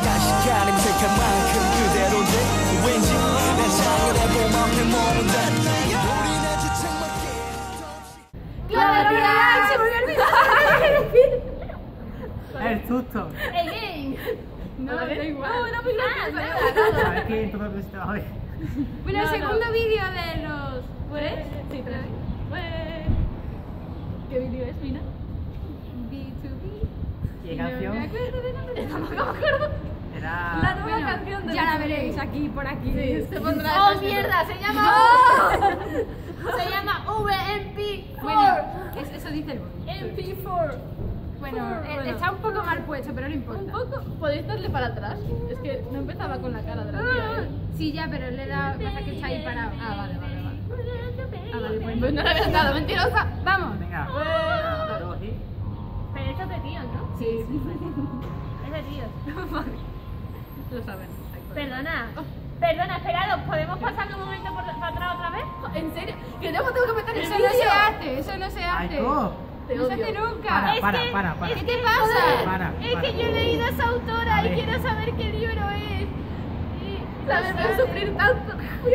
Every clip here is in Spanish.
약간 임색한 만큼 그대로인데 왠지 내 장을 해본 맘에 머문다 우리는 주책맞게 ¡Claro, se me había olvidado! El susto. ¡Again! No, da igual. No, no, ¿Sabes qué? Entonces pues te va a ver. Bueno, el segundo vídeo de los... ¿Pues? Sí, ¿qué vídeo es, Mina? B2B. ¿Qué canción? No me acuerdo de nombre. Tampoco me acuerdo. Era... La nueva canción de... Ya la veréis aquí, por aquí. Sí, se pondrá... ¡Oh, mierda! Se llama... Se llama VMP4. Bueno, eso dice el boli. MP4. Bueno, está un poco mal puesto, pero no importa. Un poco. ¿Podéis darle para atrás? Es que no empezaba con la cara de la tía. Sí, ya, pero le da... Pasa que está ahí parado. Ah, vale. Ah, vale, Pues no le habías dado, mentirosa. Vamos. Venga. Dos y... Pero esto es de tíos, ¿no? Sí. Es de tíos. Lo saben. Perdona, esperad, ¿podemos pasar un momento para atrás otra vez? ¿En serio? Que luego tengo que meter el Eso vídeo. no se hace, eso no se hace. ¡Ay, co! No se hace nunca. Para. ¿Qué te pasa? Para. Es que yo he leído a esa autora y quiero saber qué libro es. ¿Sabes? Voy a sufrir tanto.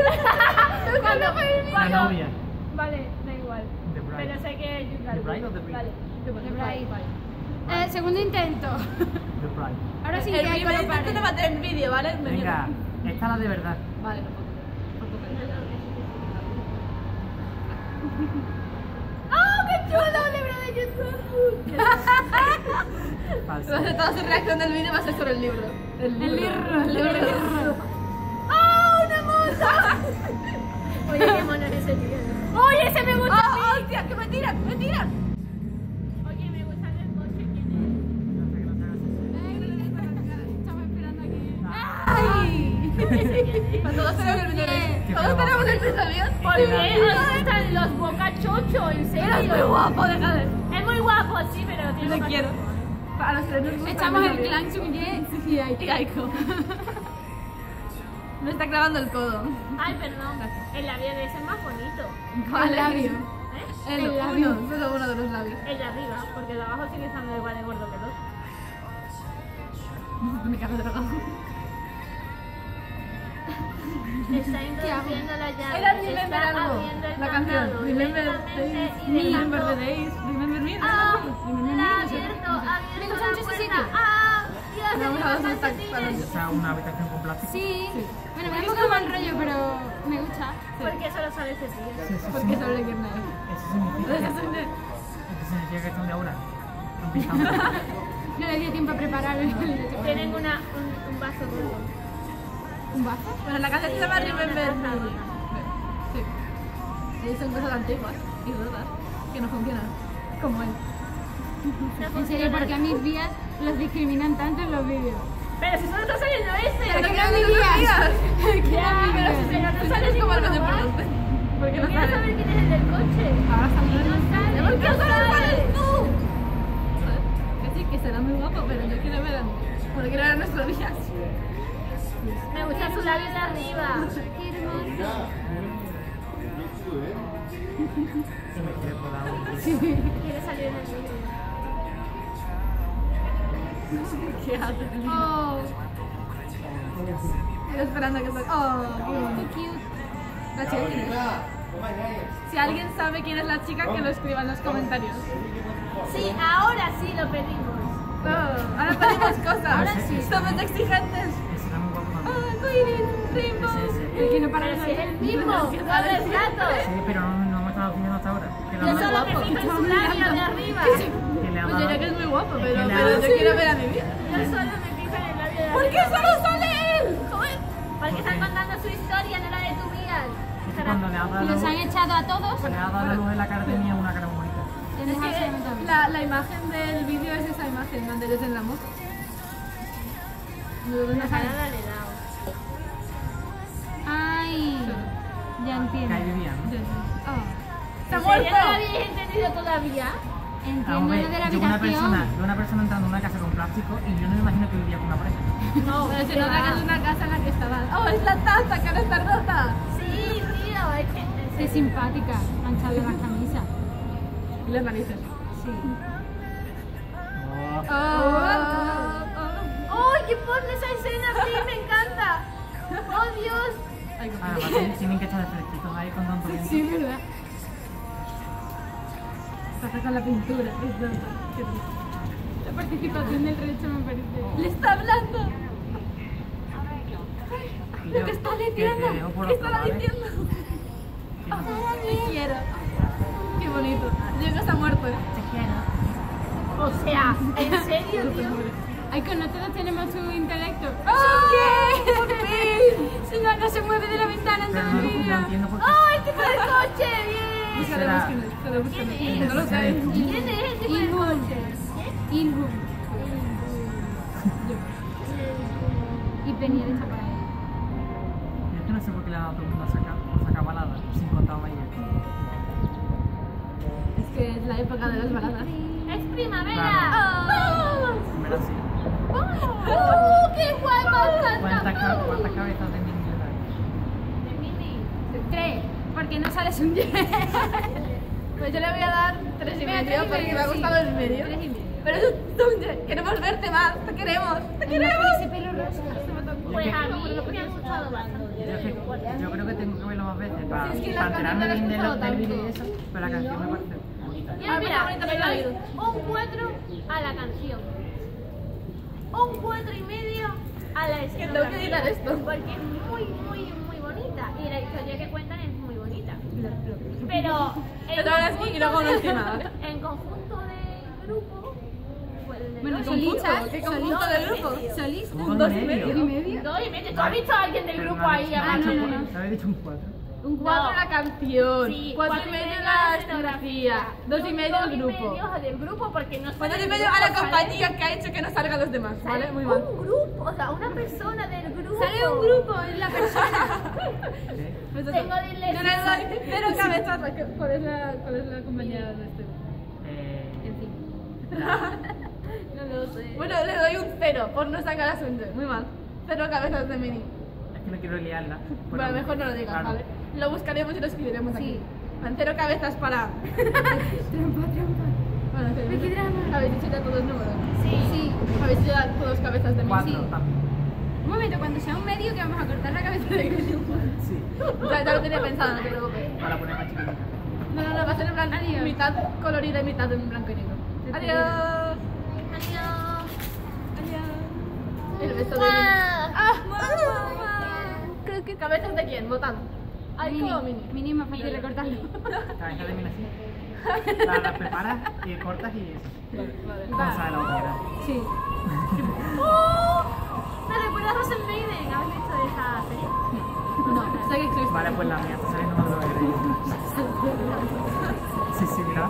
La novia. Vale, da igual. The Bride. Pero sé que es The Bride o The Bride? Vale. The Bride. Segundo intento. The Bride. Ahora sí que El hay primer que intento no va a tener vídeo, ¿vale? Venga, esta es la de verdad. Vale, no puedo. ¡Oh, qué chulo! Un libro de YouTube. Falso. Toda su reacción del vídeo va a ser sobre el libro. El libro. ¡Oh, una moto! Oye, qué mono es ese tío. ¡Oye, ese me gusta! ¡Oh, hostia! ¡Que me tiran! Oye, me gusta el coche. ¿Quién Estamos esperando aquí. es? Todos tenemos el vídeo. Todos tenemos el vídeo. ¿Por qué os gustan los bocachocho? En serio. Es muy guapo, deja de... Es muy guapo, sí, pero tiene boca- quiero. Para los tres nos gusta. Echamos el clan Sumille y Aiko. Me está clavando el codo. Ay, perdón. El labio de ese es más bonito. ¿Cuál labio? El labio. Solo uno de los labios. El de arriba, porque el de abajo sigue estando igual de gordo que el otro. Me cago de drogado. Está introduciendo la llave. Era Remember está algo. abriendo el La canción. candado Remember lentamente Days. y dejando- Remember the Days. Remember me. ¡Ah! La ha abierto Me gusta la mucho ese puerta. sitio. ¡Ah! Dios, Me ha el gustado libro ese calcetines. Esa una habitación con plástico. Sí. Bueno, me da un poco mal rollo, pero me gusta. ¿Por qué solo sale ese tío? Porque solo le quiero Eso significa que están de ahora. Empezamos. No le dio tiempo a preparar el Tienen un vaso gordo. ¿Un vaso? Bueno, la canción se llama Remember Me. Sí. Y son cosas antiguas y rotas que no funcionan. Como él. En serio, porque a mis vías los discriminan tanto en los vídeos. Pero si solo está saliendo ese. Pero que no me digas. Ya, pero si no sales como algo de importante. Porque no sabes. Saber quién es el del coche. Ahora Y no sale. ¿Por qué solo sales tú? Que sí, que será muy guapo, pero yo quiero ver a nuestros días. Me gusta su labio de arriba. Quiere salir en el vídeo. ¿Qué hace? Oh, Estoy esperando a que salga. Oh, qué cute. la chica quién es. Si alguien sabe quién es la chica, que lo escriba en los comentarios. Sí, ahora sí lo pedimos. Ahora pedimos cosas. Ahora sí. Somos exigentes. Ese era muy guapo también. Arcoiris, rainbow. El que no para Pero de si es salir. el mismo, a ver, gato. Sí, pero no me estaba fijando hasta ahora. Que Yo solo me fijo en su labio de arriba. que le ha Pues dado... yo que es muy guapo, Es pero que le ha yo dado- quiero ver a mi vida. Yo solo me fijo en el labio de arriba. ¿Por qué solo sale él? Joder. Porque están contando su historia, no la de tu vida. Es que cuando le ha dado Los han echado a todos. le ha dado la luz en la cara tenía una cara muy bonita. Tienes Es que absolutamente razón. la imagen del vídeo es esa imagen donde ellos en la moto. Una parada le he dado. Ay, ya Que ahí entiendo. vivía, ¿no? ¿Está muerto? ¿No lo habéis entendido todavía? Entiendo Hombre, lo de la yo una persona habitación. entrando en una casa con plástico y yo no me imagino que vivía con una pareja. No, pero se nota que es una casa en la que estaba. ¡Oh, es la taza que no está rota! Sí, tío, es que... Qué simpática, manchada la camisa. Y las narices. Sí. Oh. ¡Oh, Oye, pon esa escena, sí, me encanta. ¡Oh, Dios! Además tienen que echar fresquitos ahí con tanto viento. Sí, verdad. Pasa con la pintura. La participación del resto me parece. ¡Le está hablando! Y Lo yo, que está que te diciendo. dejo por ¿Qué otro, está ¿vale? diciendo? Que no- Te quiero. Qué bonito. Diego está muerto. Te quiero. O sea, ¿en serio, tío? Ay, con nosotros tenemos su intelecto. ¡Ay! ¡Por fin! Si no, no se mueve de la ventana en Pero todo el no vídeo. entiendo por qué. ¡Oh, el tipo de coche! ¡Bien! Será- ¿Quién es? No lo sabes. ¿Quién es el tipo de coche? Ilhum. Y Penny de Chaparral. Yo es que no sé por qué le ha dado a todo el mundo a sacar baladas sin contar a Mayer. Es que es la época de las baladas. ¡Es primavera! Claro. Primero sí. ¡Qué guay! Me ¿Cuántas encanta! cabezas de niño le da? De Mini. 3, porque no sales un 10. Pues yo le voy a dar 3,5 Venga, porque me ha gustado el medio. 3,5. Pero es un Jet. Queremos verte más. Te queremos. Te queremos. Ese pelo rosa. Pues a mí me ha gustado bastante. Yo creo que tengo que verlo más veces para Sí, es que la enterarme canción bien no la he del vídeo y escuchado eso, pero la canción me parece bonita. Mira, le doy un 4 a la canción. Un 4,5 a la escena. Tengo que editar esto. Porque es muy, muy, muy bonita. Y la historia que cuentan es muy bonita. Pero en y luego no encima, ¿vale? en conjunto del grupo. Pues, Bueno, dos- solistas. ¿Qué conjunto del grupo? Solistas. Un 2,5. 2,5. ¿Tú has visto a alguien del grupo ahí Ah, aparte? no. ¿Te había dicho un 4? Un 4 4. la canción, Sí, 4,5 la escenografía, 2,5 el grupo. 2,5 del grupo porque no Pues sale 2,5 el a la grupo, compañía que ha hecho que no salgan los demás, ¿vale? Sale Muy mal. un grupo, o sea, una persona del grupo. Sale un grupo, es la persona. ¿Sí? Tengo dislexia. Yo le doy 0 cabezas. ¿Cuál es la compañía de este? En fin. No lo sé. Bueno, le doy un 0 por no sacar a Sunday. Muy mal. 0 cabezas de mini. Es que no quiero liarla. pero- Bueno, mejor no lo digas, claro. ¿vale? Lo buscaremos y lo escribiremos aquí. Van 0 cabezas para. Trampa. Bueno, ¿Qué drama? ¿Habéis dicho ya todos los números? Sí. ¿Habéis dicho ya todos cabezas de mini? 4 Sí. también. Un momento, cuando sea un medio que vamos a cortar la cabeza de Grecia. Sí. Ya lo tenía pensado, no te preocupes. Para poner más chiquitita. No, va a ser en plan Adiós. mitad colorida y mitad en blanco y negro. Te Adiós. Adiós. Adiós. El beso de Creo que cabezas de quién, votando. Ay, como mini. Mini más fácil recortarlo. Cabeza de mina así. La preparas y cortas y Vale. sale la otra. Sí. ¿Me recuerdas a Rosen Maiden? ¿Habéis visto esa serie? No, sé que existe. Vale, pues la mía está saliendo más de lo que creía. Sí, sí, mira.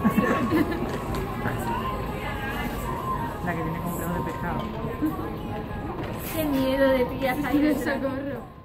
La que tiene complejo de pescado. Qué miedo de ti, ya Ay, socorro.